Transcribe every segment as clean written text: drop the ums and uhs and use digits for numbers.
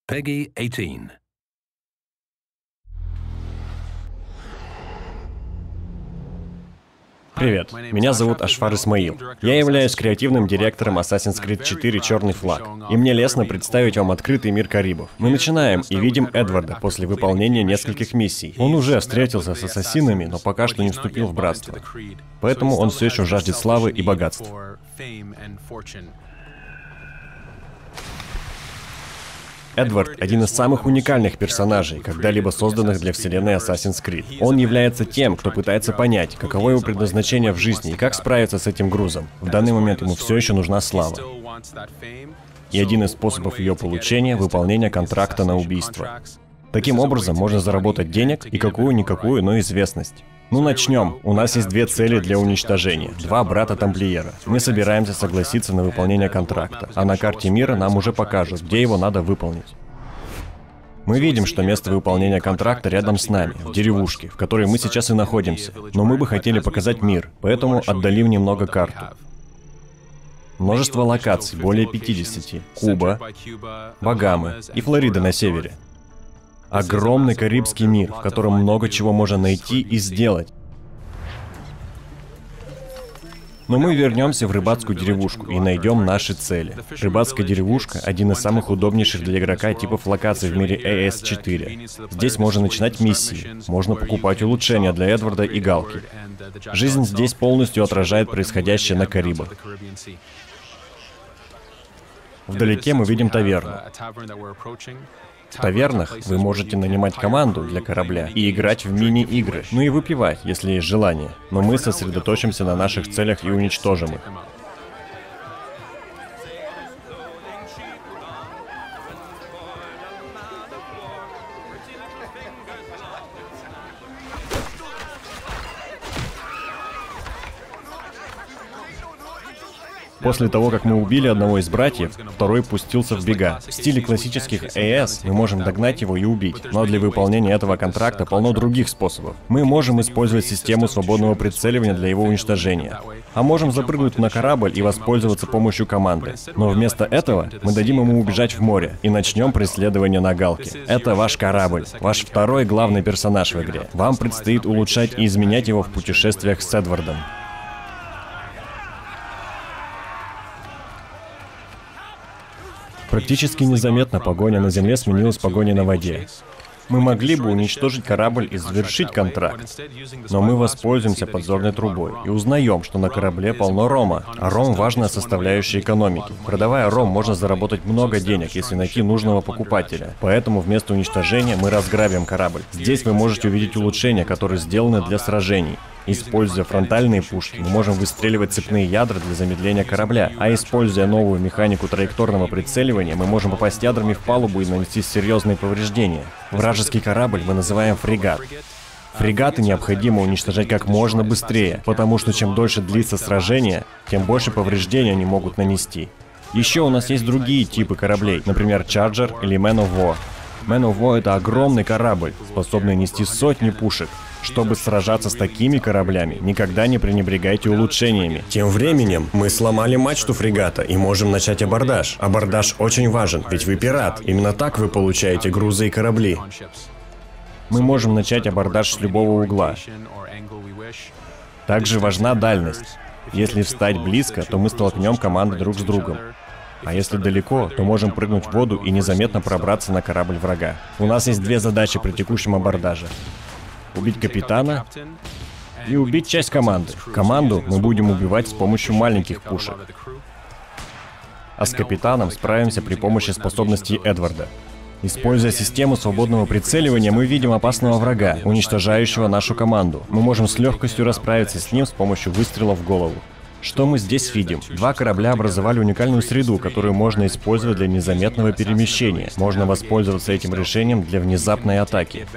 Peggy 18. Привет, меня зовут Ашфар Исмаил. Я являюсь креативным директором Assassin's Creed 4 «Черный флаг». И мне лестно представить вам открытый мир Карибов. Мы начинаем и видим Эдварда после выполнения нескольких миссий. Он уже встретился с ассасинами, но пока что не вступил в братство. Поэтому он все еще жаждет славы и богатства. Эдвард — один из самых уникальных персонажей, когда-либо созданных для вселенной Assassin's Creed. Он является тем, кто пытается понять, каково его предназначение в жизни и как справиться с этим грузом. В данный момент ему все еще нужна слава. И один из способов ее получения — выполнение контракта на убийство. Таким образом, можно заработать денег и какую-никакую, но известность. Ну, начнем. У нас есть две цели для уничтожения. Два брата-тамплиера. Мы собираемся согласиться на выполнение контракта, а на карте мира нам уже покажут, где его надо выполнить. Мы видим, что место выполнения контракта рядом с нами, в деревушке, в которой мы сейчас и находимся. Но мы бы хотели показать мир, поэтому отдалим немного карту. Множество локаций, более 50. Куба, Багамы и Флорида на севере. Огромный Карибский мир, в котором много чего можно найти и сделать. Но мы вернемся в рыбацкую деревушку и найдем наши цели. Рыбацкая деревушка — один из самых удобнейших для игрока типов локаций в мире AS4. Здесь можно начинать миссии, можно покупать улучшения для Эдварда и Галки. Жизнь здесь полностью отражает происходящее на Карибах. Вдалеке мы видим таверну. В тавернах вы можете нанимать команду для корабля и играть в мини-игры, ну и выпивать, если есть желание. Но мы сосредоточимся на наших целях и уничтожим их. После того, как мы убили одного из братьев, второй пустился в бега. В стиле классических AS мы можем догнать его и убить, но для выполнения этого контракта полно других способов. Мы можем использовать систему свободного прицеливания для его уничтожения. А можем запрыгнуть на корабль и воспользоваться помощью команды. Но вместо этого мы дадим ему убежать в море и начнем преследование на Галке. Это ваш корабль, ваш второй главный персонаж в игре. Вам предстоит улучшать и изменять его в путешествиях с Эдвардом. Практически незаметно погоня на земле сменилась погоней на воде. Мы могли бы уничтожить корабль и завершить контракт, но мы воспользуемся подзорной трубой и узнаем, что на корабле полно рома, а ром — важная составляющая экономики. Продавая ром, можно заработать много денег, если найти нужного покупателя. Поэтому вместо уничтожения мы разграбим корабль. Здесь вы можете увидеть улучшения, которые сделаны для сражений. Используя фронтальные пушки, мы можем выстреливать цепные ядра для замедления корабля, а используя новую механику траекторного прицеливания, мы можем попасть ядрами в палубу и нанести серьезные повреждения. Вражеский корабль мы называем фрегат. Фрегаты необходимо уничтожать как можно быстрее, потому что чем дольше длится сражение, тем больше повреждений они могут нанести. Еще у нас есть другие типы кораблей, например, Charger или Man of War. Man of War — это огромный корабль, способный нести сотни пушек. Чтобы сражаться с такими кораблями, никогда не пренебрегайте улучшениями. Тем временем мы сломали мачту фрегата и можем начать абордаж. Абордаж очень важен, ведь вы пират. Именно так вы получаете грузы и корабли. Мы можем начать абордаж с любого угла. Также важна дальность. Если встать близко, то мы столкнем команды друг с другом. А если далеко, то можем прыгнуть в воду и незаметно пробраться на корабль врага. У нас есть две задачи при текущем абордаже. Убить капитана и убить часть команды. Команду мы будем убивать с помощью маленьких пушек. А с капитаном справимся при помощи способностей Эдварда. Используя систему свободного прицеливания, мы видим опасного врага, уничтожающего нашу команду. Мы можем с легкостью расправиться с ним с помощью выстрела в голову. Что мы здесь видим? Два корабля образовали уникальную среду, которую можно использовать для незаметного перемещения. Можно воспользоваться этим решением для внезапной атаки.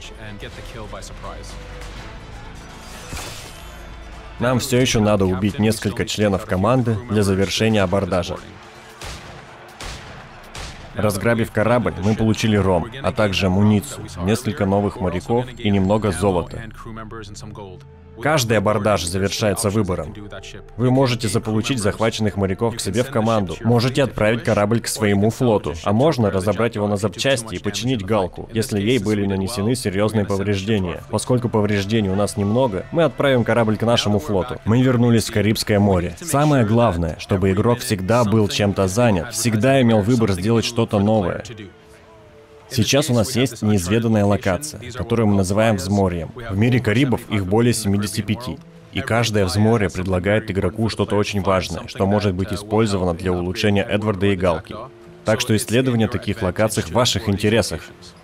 Нам все еще надо убить несколько членов команды для завершения абордажа. Разграбив корабль, мы получили ром, а также амуницию, несколько новых моряков и немного золота. Каждый абордаж завершается выбором. Вы можете заполучить захваченных моряков к себе в команду, можете отправить корабль к своему флоту, а можно разобрать его на запчасти и починить галку, если ей были нанесены серьезные повреждения. Поскольку повреждений у нас немного, мы отправим корабль к нашему флоту. Мы вернулись в Карибское море. Самое главное, чтобы игрок всегда был чем-то занят, всегда имел выбор сделать что-то новое. Сейчас у нас есть неизведанная локация, которую мы называем взморьем. В мире Карибов их более 75. И каждое взморье предлагает игроку что-то очень важное, что может быть использовано для улучшения Эдварда и галки. Так что исследование таких локаций в ваших интересах.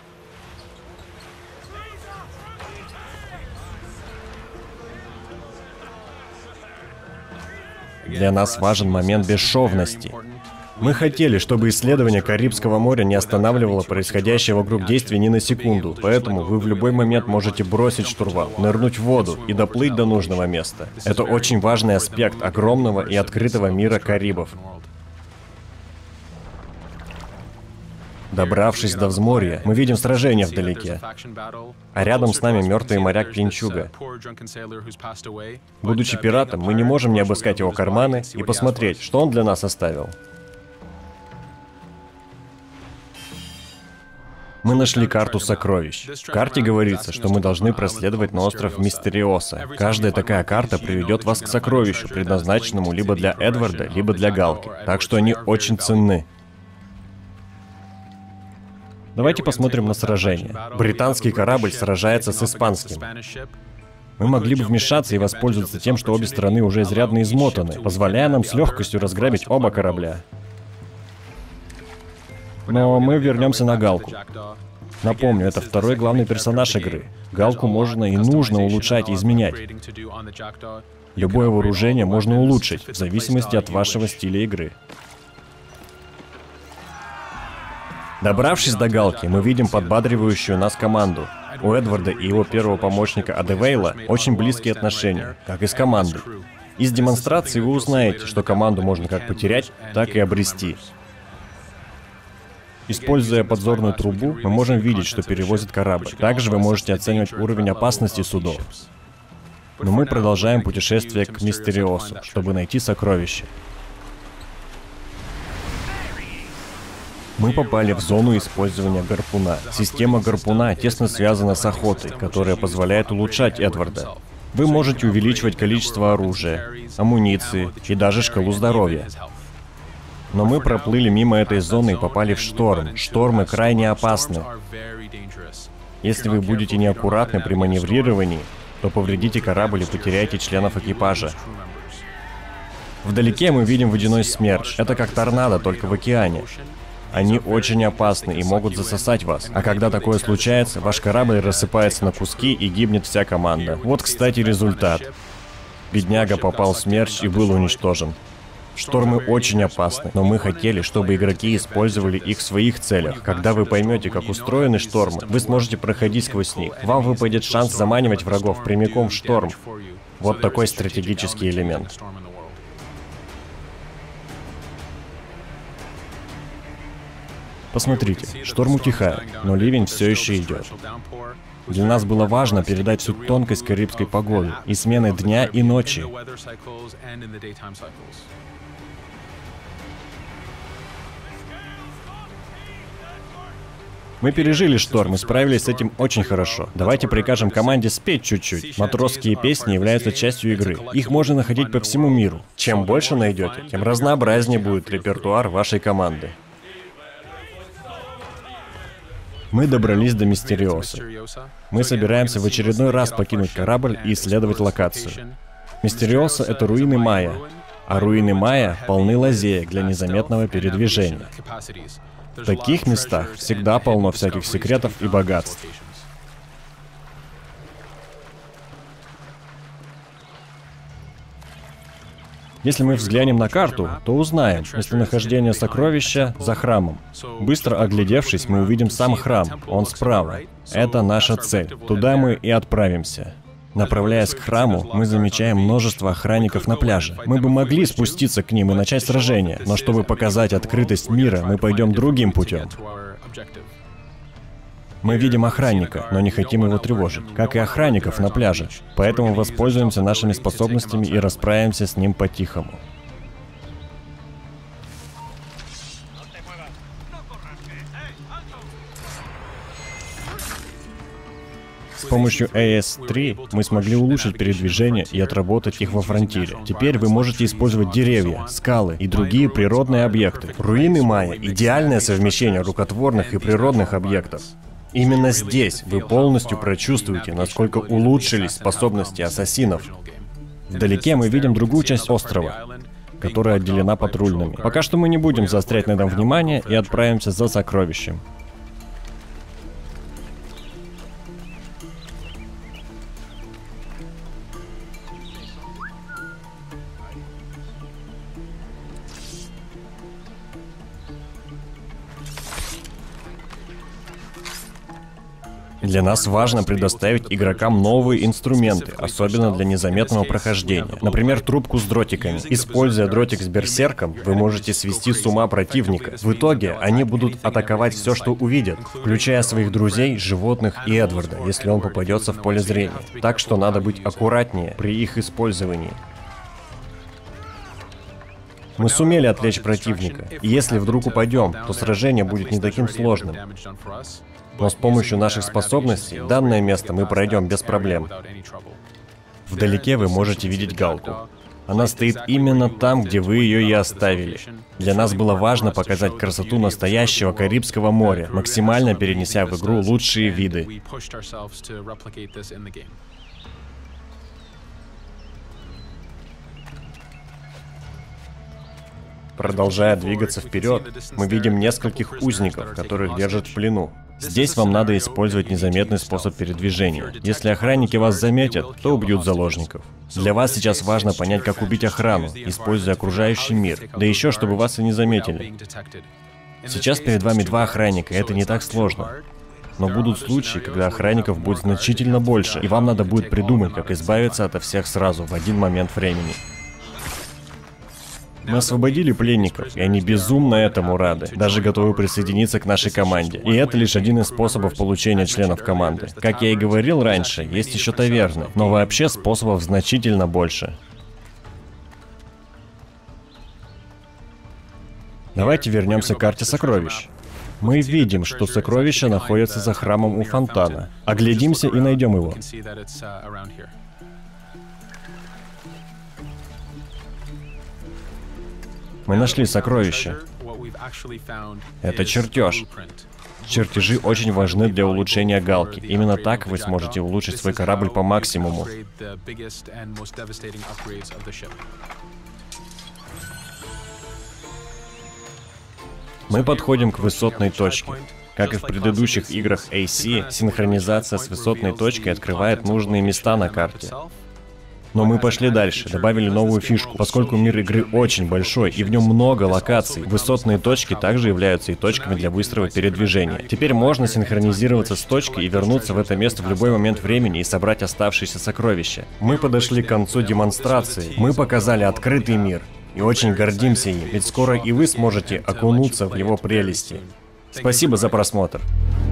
Для нас важен момент бесшовности. Мы хотели, чтобы исследование Карибского моря не останавливало происходящее вокруг действий ни на секунду, поэтому вы в любой момент можете бросить штурвал, нырнуть в воду и доплыть до нужного места. Это очень важный аспект огромного и открытого мира Карибов. Добравшись до взморья, мы видим сражение вдалеке, а рядом с нами мертвый моряк Пинчуга. Будучи пиратом, мы не можем не обыскать его карманы и посмотреть, что он для нас оставил. Мы нашли карту сокровищ. В карте говорится, что мы должны проследовать на остров Мистериоса. Каждая такая карта приведет вас к сокровищу, предназначенному либо для Эдварда, либо для галки. Так что они очень ценны. Давайте посмотрим на сражение. Британский корабль сражается с испанским. Мы могли бы вмешаться и воспользоваться тем, что обе стороны уже изрядно измотаны, позволяя нам с легкостью разграбить оба корабля. Но мы вернемся на галку. Напомню, это второй главный персонаж игры. Галку можно и нужно улучшать и изменять. Любое вооружение можно улучшить, в зависимости от вашего стиля игры. Добравшись до галки, мы видим подбадривающую нас команду. У Эдварда и его первого помощника Адевейла очень близкие отношения, как и с командой. Из демонстрации вы узнаете, что команду можно как потерять, так и обрести. Используя подзорную трубу, мы можем видеть, что перевозит корабль. Также вы можете оценивать уровень опасности судов. Но мы продолжаем путешествие к Мистериосу, чтобы найти сокровища. Мы попали в зону использования гарпуна. Система гарпуна тесно связана с охотой, которая позволяет улучшать Эдварда. Вы можете увеличивать количество оружия, амуниции и даже шкалу здоровья. Но мы проплыли мимо этой зоны и попали в шторм. Штормы крайне опасны. Если вы будете неаккуратны при маневрировании, то повредите корабль и потеряете членов экипажа. Вдалеке мы видим водяной смерч. Это как торнадо, только в океане. Они очень опасны и могут засосать вас. А когда такое случается, ваш корабль рассыпается на куски и гибнет вся команда. Вот, кстати, результат. Бедняга попал в смерч и был уничтожен. Штормы очень опасны, но мы хотели, чтобы игроки использовали их в своих целях. Когда вы поймете, как устроены штормы, вы сможете проходить сквозь них. Вам выпадет шанс заманивать врагов прямиком в шторм. Вот такой стратегический элемент. Посмотрите, шторм утихает, но ливень все еще идет. Для нас было важно передать всю тонкость карибской погоды и смены дня и ночи. Мы пережили шторм и справились с этим очень хорошо. Давайте прикажем команде спеть чуть-чуть. Матросские песни являются частью игры. Их можно находить по всему миру. Чем больше найдете, тем разнообразнее будет репертуар вашей команды. Мы добрались до Мистериоса. Мы собираемся в очередной раз покинуть корабль и исследовать локацию. Мистериоса — это руины Майя, а руины Майя полны лазеек для незаметного передвижения. В таких местах всегда полно всяких секретов и богатств. Если мы взглянем на карту, то узнаем местонахождение сокровища за храмом. Быстро оглядевшись, мы увидим сам храм, он справа. Это наша цель, туда мы и отправимся. Направляясь к храму, мы замечаем множество охранников на пляже. Мы бы могли спуститься к ним и начать сражение, но чтобы показать открытость мира, мы пойдем другим путем. Мы видим охранника, но не хотим его тревожить, как и охранников на пляже. Поэтому воспользуемся нашими способностями и расправимся с ним по-тихому. С помощью AS3 мы смогли улучшить передвижение и отработать их во фронтире. Теперь вы можете использовать деревья, скалы и другие природные объекты. Руины майя — идеальное совмещение рукотворных и природных объектов. Именно здесь вы полностью прочувствуете, насколько улучшились способности ассасинов. Вдалеке мы видим другую часть острова, которая отделена патрульными. Пока что мы не будем заострять на этом внимание и отправимся за сокровищем. Для нас важно предоставить игрокам новые инструменты, особенно для незаметного прохождения. Например, трубку с дротиками. Используя дротик с берсерком, вы можете свести с ума противника. В итоге они будут атаковать все, что увидят, включая своих друзей, животных и Эдварда, если он попадется в поле зрения. Так что надо быть аккуратнее при их использовании. Мы сумели отвлечь противника, и если вдруг упадем, то сражение будет не таким сложным. Но с помощью наших способностей данное место мы пройдем без проблем. Вдалеке вы можете видеть галку. Она стоит именно там, где вы ее и оставили. Для нас было важно показать красоту настоящего Карибского моря, максимально перенеся в игру лучшие виды. Продолжая двигаться вперед, мы видим нескольких узников, которых держат в плену. Здесь вам надо использовать незаметный способ передвижения. Если охранники вас заметят, то убьют заложников. Для вас сейчас важно понять, как убить охрану, используя окружающий мир, да еще чтобы вас и не заметили. Сейчас перед вами два охранника, и это не так сложно. Но будут случаи, когда охранников будет значительно больше, и вам надо будет придумать, как избавиться ото всех сразу, в один момент времени. Мы освободили пленников, и они безумно этому рады, даже готовы присоединиться к нашей команде. И это лишь один из способов получения членов команды. Как я и говорил раньше, есть еще таверны, но вообще способов значительно больше. Давайте вернемся к карте сокровищ. Мы видим, что сокровища находятся за храмом у фонтана. Оглядимся и найдем его. Мы нашли сокровище. Это чертеж. Чертежи очень важны для улучшения галки. Именно так вы сможете улучшить свой корабль по максимуму. Мы подходим к высотной точке. Как и в предыдущих играх AC, синхронизация с высотной точкой открывает нужные места на карте. Но мы пошли дальше, добавили новую фишку. Поскольку мир игры очень большой и в нем много локаций, высотные точки также являются и точками для быстрого передвижения. Теперь можно синхронизироваться с точкой и вернуться в это место в любой момент времени и собрать оставшиеся сокровища. Мы подошли к концу демонстрации. Мы показали открытый мир. И очень гордимся им, ведь скоро и вы сможете окунуться в его прелести. Спасибо за просмотр.